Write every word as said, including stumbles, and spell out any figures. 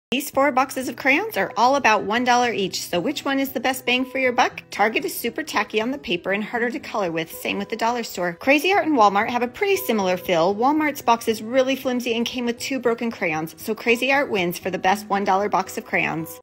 These four boxes of crayons are all about one dollar each, so which one is the best bang for your buck? Target is super tacky on the paper and harder to color with, same with the dollar store. Cra-Z-Art and Walmart have a pretty similar feel. Walmart's box is really flimsy and came with two broken crayons, so Cra-Z-Art wins for the best one dollar box of crayons.